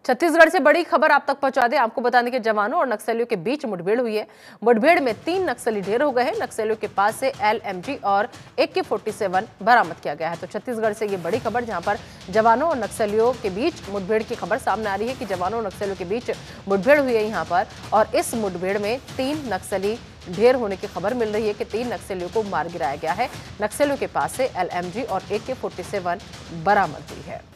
छत्तीसगढ़ से बड़ी खबर आप तक पहुंचा दें। आपको बता दें कि जवानों और नक्सलियों के बीच मुठभेड़ हुई है। मुठभेड़ में 3 नक्सली ढेर हो गए हैं। नक्सलियों के पास से LMG और AK-47 बरामद किया गया है। तो छत्तीसगढ़ से ये बड़ी खबर, जहां पर जवानों और नक्सलियों के बीच मुठभेड़ की खबर सामने आ रही है कि जवानों और नक्सलियों के बीच मुठभेड़ हुई है यहाँ पर, और इस मुठभेड़ में 3 नक्सली ढेर होने की खबर मिल रही है कि 3 नक्सलियों को मार गिराया गया है। नक्सलियों के पास से LMG और AK-47 बरामद हुई है।